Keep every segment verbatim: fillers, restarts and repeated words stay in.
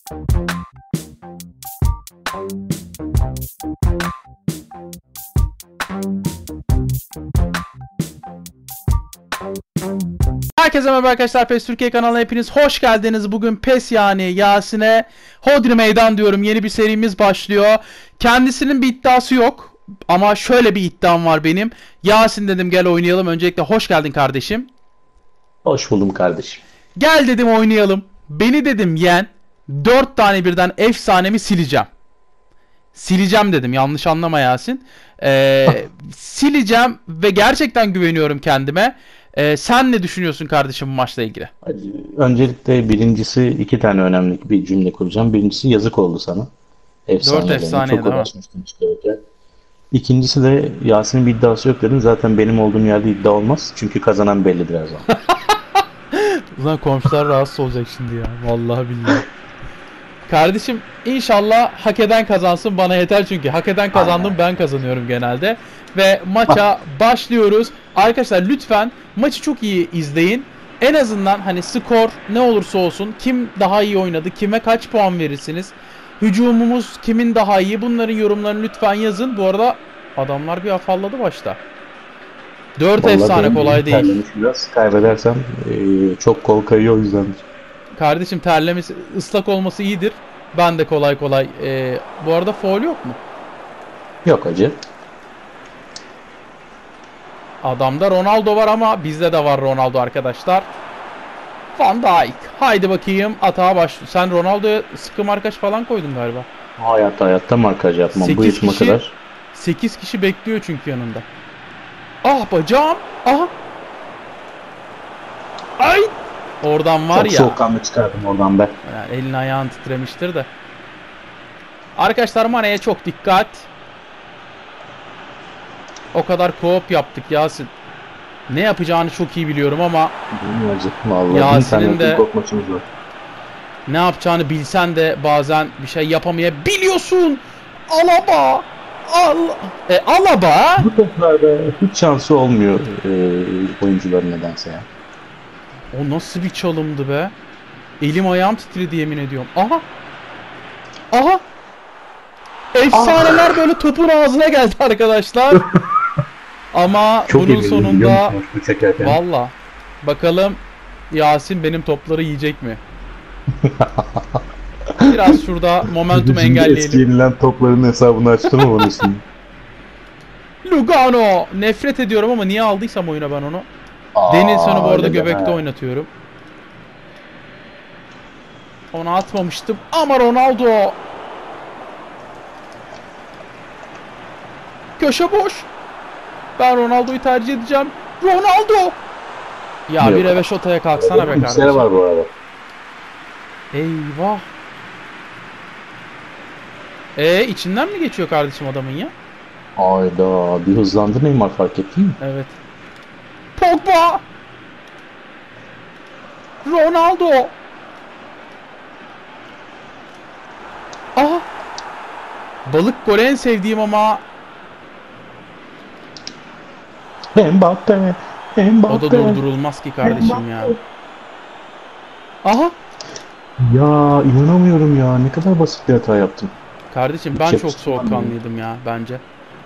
Herkese merhaba arkadaşlar, PES Türkiye kanalına hepiniz hoş geldiniz. Bugün PES yani Yasin'e Hodri Meydan diyorum. Yeni bir serimiz başlıyor. Kendisinin bir iddiası yok ama şöyle bir iddiam var benim. Yasin dedim gel oynayalım. Öncelikle hoş geldin kardeşim. Hoş buldum kardeşim. Gel dedim oynayalım. Beni dedim yen. Dört tane birden efsanemi sileceğim. Sileceğim dedim, yanlış anlama Yasin. Ee, sileceğim ve gerçekten güveniyorum kendime. Ee, sen ne düşünüyorsun kardeşim bu maçla ilgili? Öncelikle birincisi iki tane önemli bir cümle kuracağım. Birincisi yazık oldu sana. Dört efsane çok uğraşmıştım çıkarırken. İkincisi de Yasin'in bir iddiası yok dedim. Zaten benim olduğum yerde iddia olmaz. Çünkü kazanan bellidir her zaman. Ulan komşular rahatsız olacak şimdi ya. Vallahi billahi. Kardeşim inşallah hak eden kazansın, bana yeter çünkü hak eden kazandım, ben kazanıyorum genelde. Ve maça başlıyoruz. Arkadaşlar lütfen maçı çok iyi izleyin. En azından hani skor ne olursa olsun, kim daha iyi oynadı, kime kaç puan verirsiniz, hücumumuz kimin daha iyi, bunların yorumlarını lütfen yazın. Bu arada adamlar bir afalladı başta. dört efsane kolay değil. Biraz kaybedersem e, çok kol kayıyor, o yüzden. Kardeşim terlemesi, ıslak olması iyidir. Ben de kolay kolay. E, bu arada faul yok mu? Yok hacı. Adamda Ronaldo var ama bizde de var Ronaldo arkadaşlar. Van Dijk. Haydi bakayım atağa başla. Sen Ronaldo'ya sıkı markaj falan koydun galiba. Hayatta hayatta markaj yapmam. Bu yaşıma kadar. sekiz kişi bekliyor çünkü yanında. Ah bacağım. Aha. Ay. Oradan var çok ya. Çok soğukkanlı çıkardım oradan ben. Yani elin ayağın titremiştir de. Arkadaşlar Mane'ye çok dikkat. O kadar co-op yaptık Yasin. Ne yapacağını çok iyi biliyorum ama Yasin'in de ne yapacağını bilsen de bazen bir şey yapamayabiliyorsun. Alaba. Al e, Alaba. Bu toplarda hiç şansı olmuyor e, oyuncuların nedense ya. O nasıl bir çalımdı be? Elim ayağım titredi yemin ediyorum. Aha. Aha. Efsaneler böyle topun ağzına geldi arkadaşlar. Ama çok bunun sonunda valla bakalım Yasin benim topları yiyecek mi? Biraz şurada momentum engelleyelim. Eski yenilen topların hesabını açtım mı bunu şimdi? Lugano. Nefret ediyorum ama niye aldıysam oyuna ben onu. Denilson'u bu arada göbekte oynatıyorum. Onu atmamıştım ama Ronaldo. Köşe boş. Ben Ronaldo'yu tercih edeceğim. Ronaldo. Ya bir eve şotaya kalksana be kardeşim. Var bu arada. Eyvah. Ee içinden mi geçiyor kardeşim adamın ya? Hayda, bir hızlandı Neymar, fark ettin mi? Evet. Pogba. Ronaldo. Aha. Balık golü en sevdiğim ama Mbappe. Mbappe. o da durdurulmaz ki kardeşim ya. Aha. Ya inanamıyorum ya, ne kadar basit bir hata yaptım. Kardeşim ben çok soğukkanlıydım ya bence.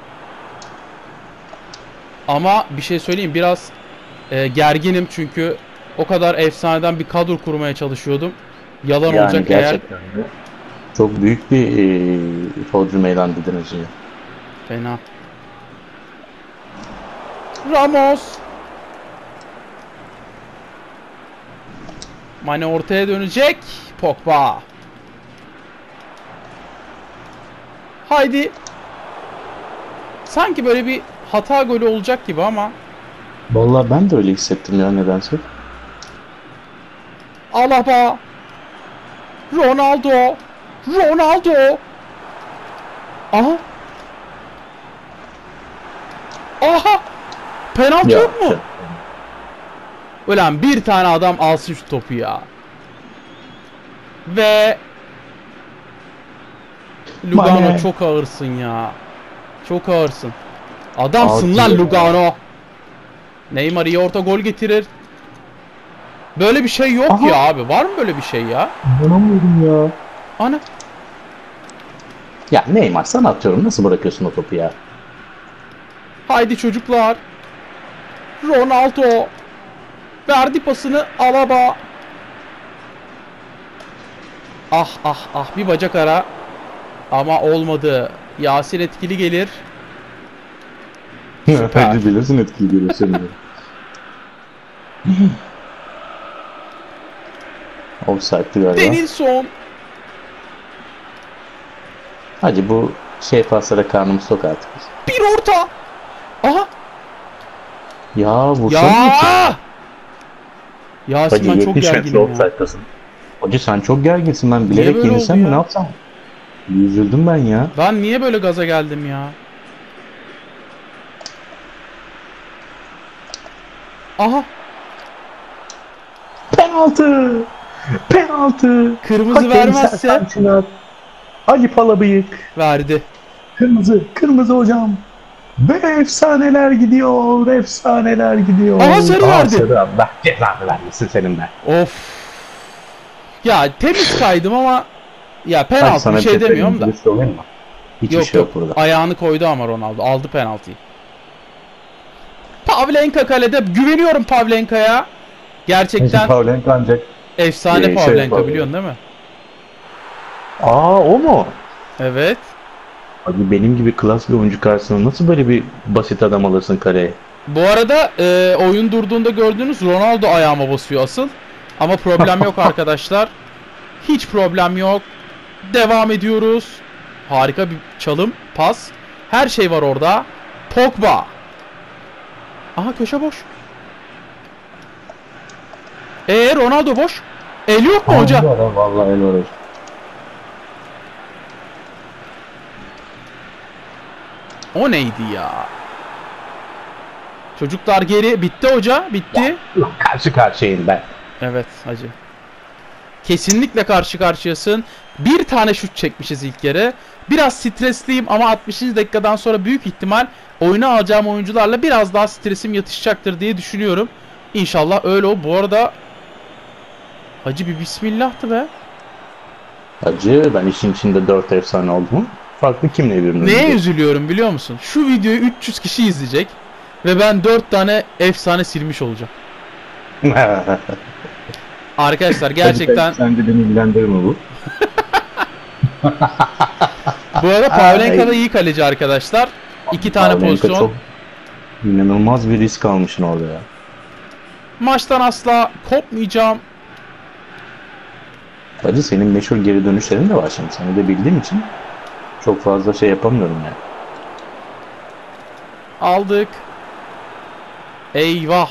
Ama bir şey söyleyeyim, biraz e, gerginim çünkü o kadar efsaneden bir kadro kurmaya çalışıyordum. Yalan yani olacak gerçekten eğer. De. Çok büyük bir e, Hodri Meydan dedin hocam. Fena. Ramos. Mane ortaya dönecek. Pogba. Haydi. Sanki böyle bir hata golü olacak gibi ama. Vallahi ben de öyle hissettim ya, nedense. Alaba. Ronaldo. Ronaldo. Aha. Aha. Penaltı ya, yok mu? Şey. Ulan bir tane adam alsın şu topu ya. Ve Lugano Mane. Çok ağırsın ya. Çok ağırsın. Adamsın Altı lan ya. Lugano. Neymar iyi orta gol getirir. Böyle bir şey yok Aha. ya abi. Var mı böyle bir şey ya? İnanamıyorum ya. Ana. Ya Neymar sana atıyorum. Nasıl bırakıyorsun o topu ya? Haydi çocuklar. Ronaldo. Verdi pasını Alaba. Ah ah ah bir bacak ara. Ama olmadı. Yasin etkili gelir. Süper. Hadi bilirsin etkili geliyor senin de. Offside'di galiba. Denilson. Hadi bu şey paslara karnımı sok artık. Bir orta. Aha. Ya vursana ki. Ya. Yasin Hacı ben çok yetmiş metre gerginim ya. offside'dasın. Hacı sen çok gerginsin, ben Niye bilerek böyle yenilsem oldu mi ya? ne yapsam? Üzüldüm ben ya. Ben niye böyle gaza geldim ya? Aha. Penaltı! Penaltı! Kırmızı Hakem vermezse- Serkan Çınar. Ali Palabıyık. Verdi. Kırmızı, kırmızı hocam. Ve efsaneler gidiyor, efsaneler gidiyor. Aha, sarı verdi. Sarı, Allah cezanı vermesin senin be. Of. Ya temiz kaydım ama ya Hadi penaltı sana bir şey söyleyeyim, demiyorum da. dürüst olayım mı? Hiçbir Yok şey yok, yok. burada. Ayağını koydu ama Ronaldo. Aldı penaltıyı. Pavlenka kalede. Güveniyorum Pavlenka'ya. Gerçekten Pavlenka ancak. efsane Ee, şey Pavlenka yapalım. biliyorsun değil mi? Aa, o mu? Evet. Abi benim gibi klas bir oyuncu karşısında nasıl böyle bir basit adam alırsın kareye? Bu arada e, oyun durduğunda gördüğünüz Ronaldo ayağıma basıyor asıl. Ama problem yok arkadaşlar. Hiç problem yok. Devam ediyoruz. Harika bir çalım, pas. Her şey var orada. Pogba. Aha köşe boş. Eee Ronaldo boş. El yok mu hoca? Allah, vallahi el var. O neydi ya? Çocuklar geri. Bitti hoca. Bitti. Ulan karşı karşıyayım ben. Evet hacı. Kesinlikle karşı karşıyasın. Bir tane şut çekmişiz ilk yarı. Biraz stresliyim ama altmışıncı dakikadan sonra büyük ihtimal oyuna alacağım oyuncularla biraz daha stresim yatışacaktır diye düşünüyorum. İnşallah öyle o. Bu arada hacı bir bismillahtı be. Hacı ben işin içinde dört efsane oldum. Farklı kimle birbirine? Neye üzülüyorum biliyor musun? Şu videoyu üç yüz kişi izleyecek ve ben dört tane efsane silmiş olacağım. Arkadaşlar gerçekten Sence beni ilgilendirir mi bu? bu arada Pavlenka da iyi kaleci arkadaşlar. İki tane Pavlenka pozisyon. çok inanılmaz bir risk almışsın orada ya. Maçtan asla kopmayacağım. Hacı senin meşhur geri dönüşlerin de var şimdi. Seni de bildiğim için çok fazla şey yapamıyorum yani. Aldık. Eyvah.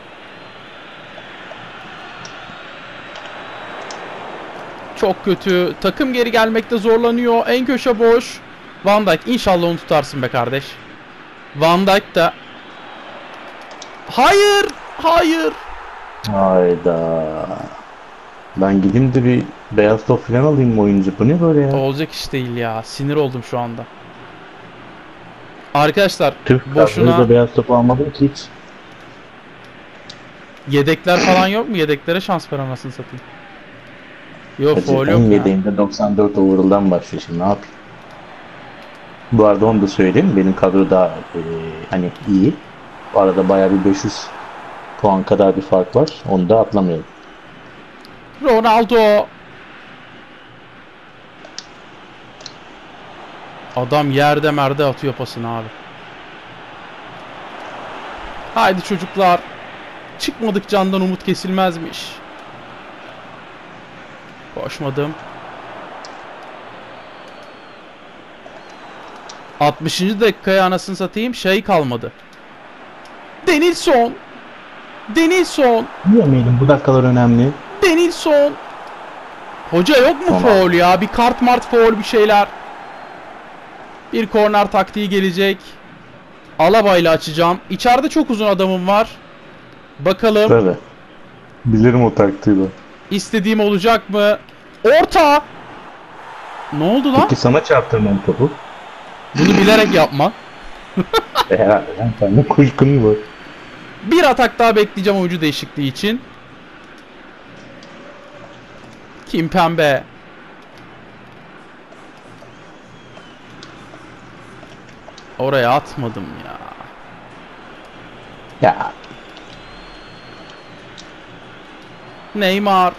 Çok kötü. Takım geri gelmekte zorlanıyor. En köşe boş. Van Dijk inşallah onu tutarsın be kardeş. Van Dijk da. Hayır. Hayır. Hayda. Ben gideyim de bir beyaz top falan alayım oyuncu. Bu ne böyle ya? Olacak iş değil ya. Sinir oldum şu anda. Arkadaşlar Türk boşuna boşuna da beyaz top almadım ki hiç. yedekler falan yok mu? Yedeklere şans ver anasını satayım. Yok Hacı foul en yok ya. yedeğimde doksan dört overall'dan başlıyor şimdi, ne yapayım? Bu arada onu da söyleyeyim. Benim kadro daha e, hani iyi. Bu arada bayağı bir beş yüz puan kadar bir fark var. Onu da atlamıyorum. Ronaldo. Adam yerde merde atıyor pasını abi. Haydi çocuklar. Çıkmadık candan umut kesilmezmiş. Koşmadım. altmışıncı dakikaya anasını satayım şey kalmadı. Denilson. Denilson. Yemeyelim, bu dakikalar önemli. Denilson. Hoca yok mu Tamam. faul ya? Bir kart mart faul bir şeyler. Bir korner taktiği gelecek. Alaba ile açacağım. İçeride çok uzun adamım var. Bakalım Tabii. Bilirim o taktiği de. istediğim olacak mı? Orta. Ne oldu lan? Peki sana çarptırmam topu. Bunu bilerek yapma. E, herhalde yani sende kuşkun var. Bir atak daha bekleyeceğim oyuncu değişikliği için. Kimpembe. Oraya atmadım ya. Ya Neymar.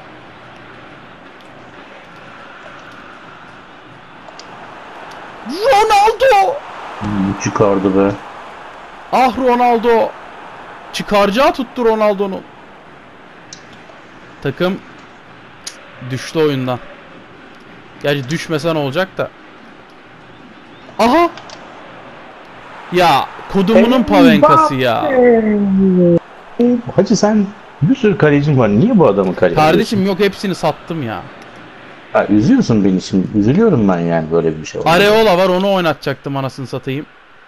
Ronaldo. hmm, çıkardı be. Ah Ronaldo. Çıkaracağı tuttu Ronaldo'nun. Takım düştü oyundan. Gerçi düşmesen olacak da. Aha. Ya kodumunun pavenkası ya. Hacı sen bir sürü kalecin var. Niye bu adamı kaleye Kardeşim yok hepsini sattım ya. Ha, üzüyorsun beni şimdi. Üzülüyorum ben yani böyle bir şey olunca. Areola var onu oynatacaktım anasını satayım.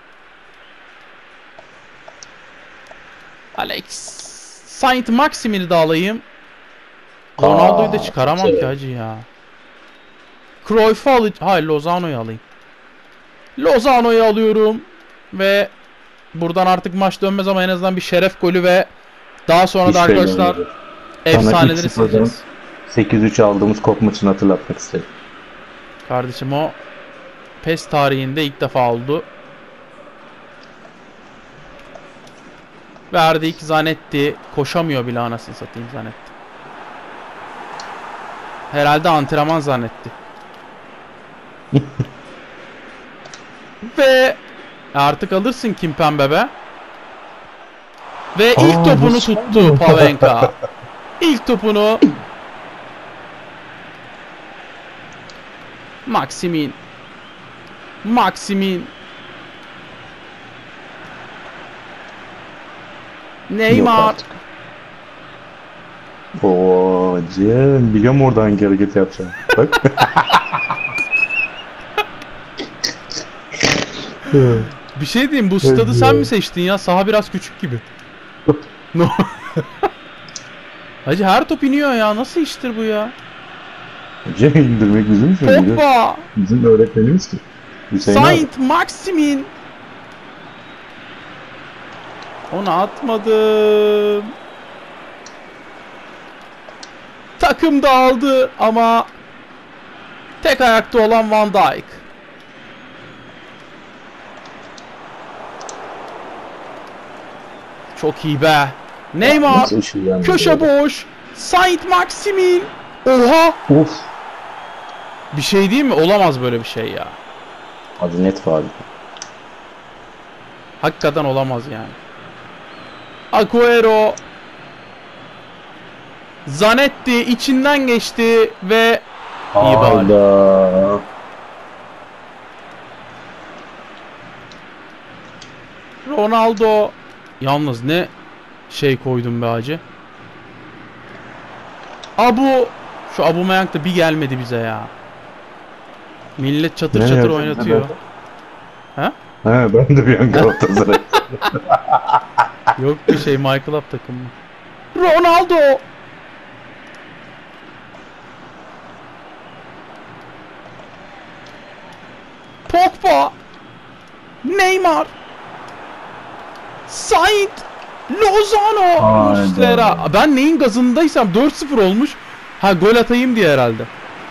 Alex Saint Maximin'i de alayım. Ronaldo'yu da Aa, çıkaramam evet. ki hacı ya. Cruyff'u alayım. Hayır Lozano'yu alayım. Lozano'yu alıyorum. Ve buradan artık maç dönmez ama en azından bir şeref golü ve daha sonra Hiç da belli arkadaşlar olmadı. efsaneleri üç sıfırdan sileceğiz. sekiz üç aldığımız kop maçını hatırlatmak istedim. Kardeşim o PES tarihinde ilk defa oldu. Verdik Zanetti. Koşamıyor bile anasını satayım Zanetti. Herhalde antrenman zannetti. Ve artık alırsın Kimpembe be. Ve ilk Aa, topunu nasıl tuttu oldu? Pavenka. İlk topunu Maximin. Maximin. Yok Neymar. artık. Oo, Cem, biliyorum orada hangi hareket yapacağım. Bak. Bir şey diyeyim bu stadı sen mi seçtin ya? Saha biraz küçük gibi. No. Hacı her top iniyor ya. Nasıl iştir bu ya? Cem indirmek bizim için. Pogba. Bizim öğretmenimiz ki. Hüseyin abi. Saint Maximin. Onu atmadım. Takım dağıldı ama tek ayakta olan Van Dijk. Çok iyi be. Neymar. Nasıl ışığı Köşe yandırıyor? boş. Saint Maximin. Oha. Of. Bir şey değil mi? Olamaz böyle bir şey ya. Hadi net faul. Hakikaten olamaz yani. Agüero. Zanetti içinden geçti ve iyi bari. Hayda. Ronaldo. Yalnız ne şey koydum be hacı. Abu. Şu Aubameyang da bir gelmedi bize ya. Millet çatır Ne çatır yaptın? oynatıyor. Ha? He, ben de bir an Galatasaray. Yok bir şey Michael Up takımı. Ronaldo. Pogba. Neymar. Saint. Lozano. Hayda. Muslera. Ben neyin gazındaysam dört sıfır olmuş. Ha gol atayım diye herhalde.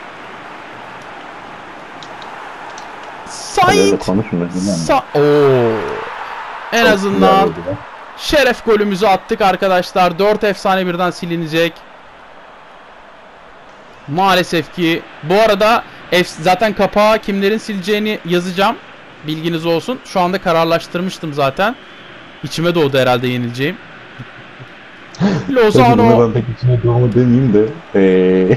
Kalede Saint. konuşmuyor. Sa Oo. En azından şeref golümüzü attık arkadaşlar. dört efsane birden silinecek. Maalesef ki. Bu arada zaten kapağı kimlerin sileceğini yazacağım. Bilginiz olsun. Şu anda kararlaştırmıştım zaten. İçime doğdu herhalde yenileceğim. Lozano. Ben pek içine doğma demeyeyim de. Eee.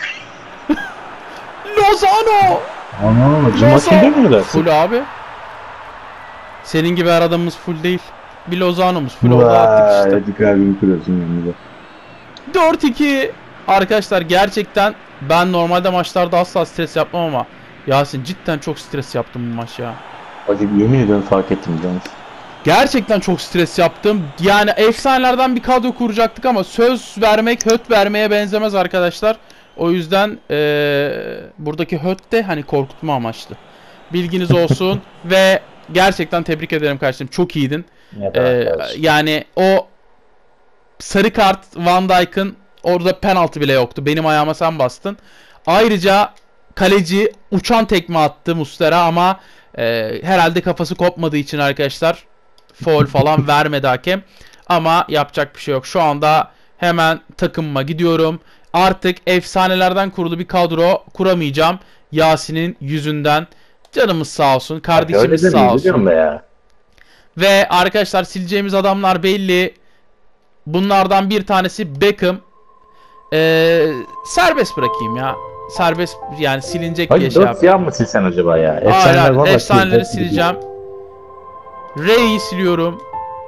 Lozano. Ana, Cuma sildi mi dersin? Full abi. Senin gibi her adamımız full değil. Bir Lozano'muz full oldu attık işte. Hadi kalbimi kırıyorsun yanımda. dört iki. Arkadaşlar gerçekten ben normalde maçlarda asla stres yapmam ama Yasin cidden çok stres yaptım bu maç ya. Hadi yemin ediyorum fark ettim biliyor musun? Gerçekten çok stres yaptım. Yani efsanelerden bir kadro kuracaktık ama söz vermek höt vermeye benzemez arkadaşlar. O yüzden ee, buradaki höt de hani korkutma amaçlı. Bilginiz olsun ve gerçekten tebrik ederim kardeşim. Çok iyiydin. Ee, yani o sarı kart Van Dijk'ın orada penaltı bile yoktu. Benim ayağıma sen bastın. Ayrıca kaleci uçan tekme attı Muslera ama Ee, herhalde kafası kopmadığı için arkadaşlar foul falan vermedi hakem. Ama yapacak bir şey yok. Şu anda hemen takımıma gidiyorum. Artık efsanelerden kurulu bir kadro kuramayacağım. Yasin'in yüzünden. Canımız sağ olsun. Kardeşimiz Öyle sağ demeyin, olsun. biliyorum be ya. Ve arkadaşlar sileceğimiz adamlar belli. Bunlardan bir tanesi Beckham. Ee, serbest bırakayım ya. Serbest yani silinecek diye Hadi şey dört yap. siyah mı silsen acaba ya? Hayır, Efsaneler hayır, vallahi efsaneleri sildi. sileceğim. Ray'i siliyorum.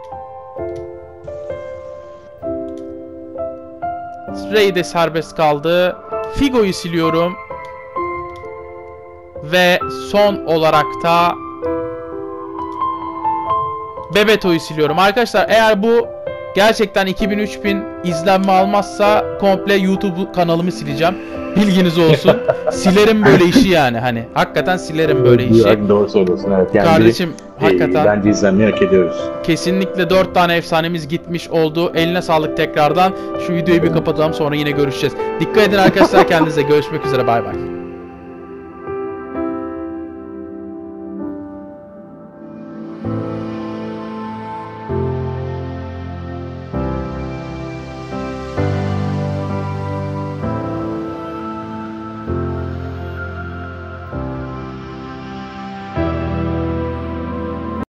Ray de serbest kaldı. Figo'yu siliyorum. Ve son olarak da Bebeto'yu siliyorum. Arkadaşlar eğer bu gerçekten iki bin üç bin izlenme almazsa komple YouTube kanalımı sileceğim. Bilginiz olsun. Silerim böyle işi yani hani. Hakikaten silerim böyle işi. Yani doğru söylüyorsun, evet. Yani Kardeşim bir, hakikaten e, bence izlenmeyi hak ediyoruz. kesinlikle dört tane efsanemiz gitmiş oldu. Eline sağlık tekrardan. Şu videoyu bir kapatalım, sonra yine görüşeceğiz. Dikkat edin arkadaşlar kendinize. Görüşmek üzere, bay bay.